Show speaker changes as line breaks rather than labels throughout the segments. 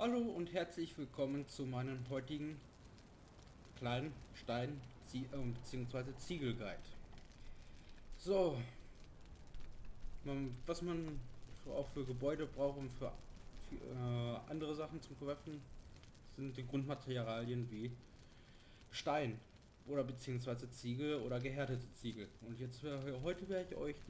Hallo und herzlich willkommen zu meinem heutigen kleinen Stein bzw. Ziegelguide. So, was man auch für Gebäude braucht und für andere Sachen zum Verwerfen, sind die Grundmaterialien wie Stein oder beziehungsweise Ziegel oder gehärtete Ziegel. Und heute werde ich euch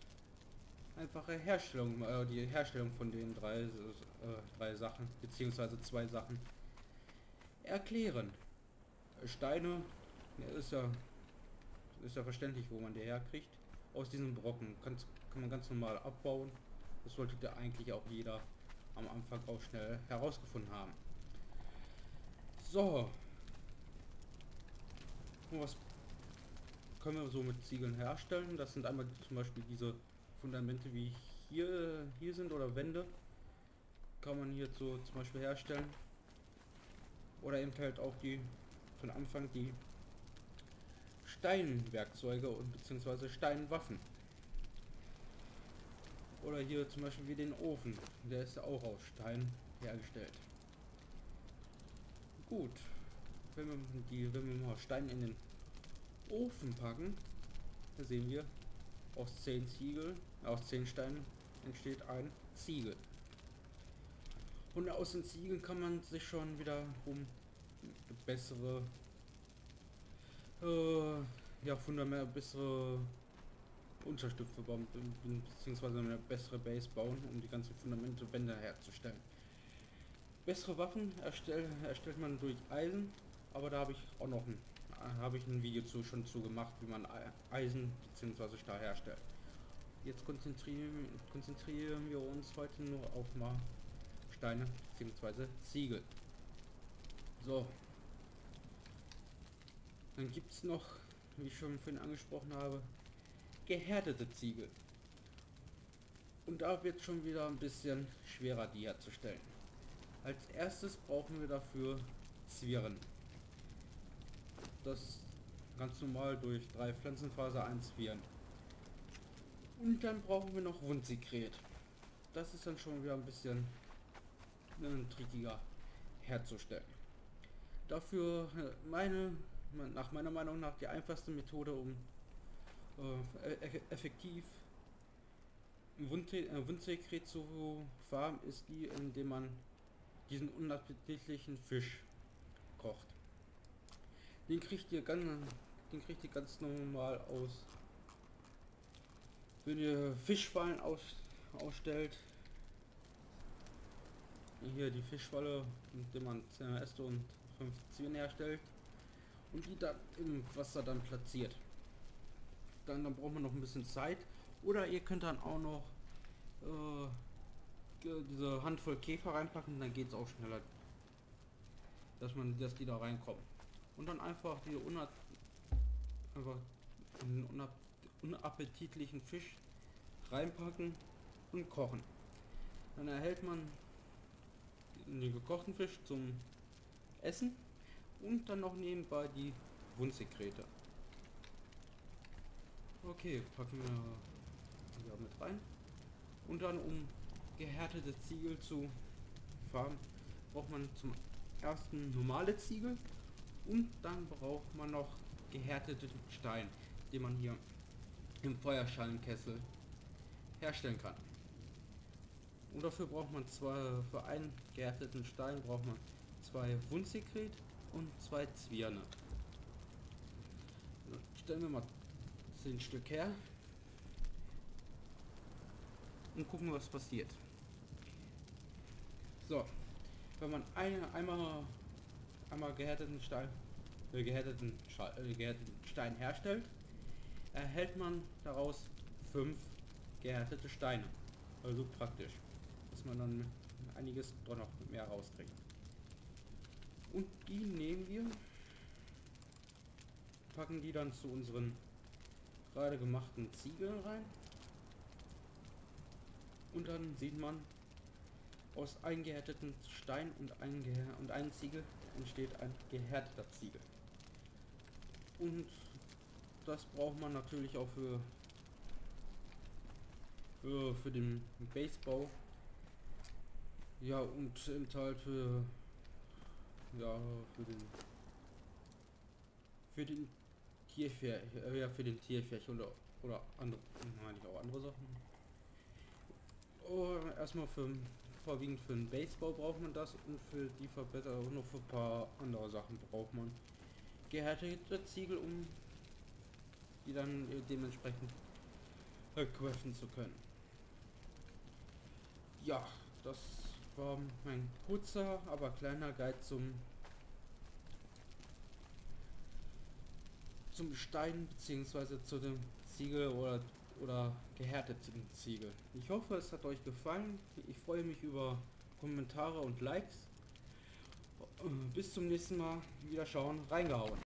die Herstellung von den drei Sachen beziehungsweise zwei Sachen erklären. Steine, ja, ist ja verständlich, wo man die herkriegt. Aus diesen Brocken kann man ganz normal abbauen. Das sollte da eigentlich auch jeder am Anfang auch schnell herausgefunden haben. So, und was können wir so mit Ziegeln herstellen? Das sind einmal zum Beispiel diese Fundamente, wie hier sind, oder Wände. Kann man hier so zum Beispiel herstellen. Oder eben halt auch von Anfang die Steinwerkzeuge und beziehungsweise Steinwaffen. Oder hier zum Beispiel wie den Ofen. Der ist ja auch aus Stein hergestellt. Gut. Wenn wir mal Stein in den Ofen packen, da sehen wir, aus 10 Steinen entsteht ein Ziegel. Und aus den Ziegeln kann man sich schon wiederum bessere bessere Unterstütze bauen, beziehungsweise eine bessere Base bauen, um die ganzen Fundamente Wände herzustellen. Bessere Waffen erstellt man durch Eisen, aber da habe ich ein Video schon zu gemacht, wie man Eisen bzw. Stahl herstellt. Jetzt konzentrieren wir uns heute nur auf mal Steine bzw. Ziegel. So, dann gibt es noch, wie ich schon vorhin angesprochen habe, gehärtete Ziegel. Und da wird schon wieder ein bisschen schwerer, die herzustellen. Als erstes brauchen wir dafür Zwirn. Das ganz normal durch 3 Pflanzenfaser einzwirren. Und dann brauchen wir noch Wundsekret. Das ist dann schon wieder ein bisschen trickiger herzustellen. Dafür nach meiner Meinung nach die einfachste Methode, um effektiv Wundsekret zu farmen, ist die, indem man diesen unappetitlichen Fisch kocht. Den kriegt ihr ganz normal aus. Wenn ihr Fischfallen ausstellt, hier die Fischfalle, mit der man Äste und 5 Zwirn herstellt und die dann im Wasser dann platziert. Dann braucht man noch ein bisschen Zeit. Oder ihr könnt dann auch noch diese Handvoll Käfer reinpacken, dann geht es auch schneller, dass die da reinkommen. Und dann einfach einfach einen unappetitlichen Fisch reinpacken und kochen. Dann erhält man den gekochten Fisch zum Essen und dann noch nebenbei die Wundsekrete. Okay, packen wir hier mit rein. Und dann, um gehärtete Ziegel zu farmen, braucht man zum ersten normale Ziegel und dann braucht man noch gehärteten Stein, den man hier im Feuerschalenkessel herstellen kann. Und dafür braucht man für einen gehärteten Stein braucht man 2 Wundsekret und 2 Zwirne. Stellen wir mal 10 Stück her und gucken, was passiert. So, wenn man einmal gehärteten Stein herstellt, erhält man daraus 5 gehärtete Steine. Also praktisch, dass man dann einiges doch noch mehr rauskriegt. Und die nehmen wir, packen die dann zu unseren gerade gemachten Ziegeln rein. Und dann sieht man, aus eingehärteten Stein und einem Ziegel entsteht ein gehärteter Ziegel. Und das braucht man natürlich auch für den Basebau. Ja, und im Teil für, ja, für den ja, für den Tierfärch oder andere, meine ich auch andere Sachen. Oh, erstmal vorwiegend für den Baseball braucht man das und für die Verbesserung noch für ein paar andere Sachen braucht man gehärtete Ziegel, um die dann dementsprechend craften zu können. Ja, das war mein kurzer, aber kleiner Guide zum Stein bzw. zu dem Ziegel oder gehärteten Ziegel. Ich hoffe, es hat euch gefallen. Ich freue mich über Kommentare und Likes. Bis zum nächsten Mal. Wieder schauen. Reingehauen.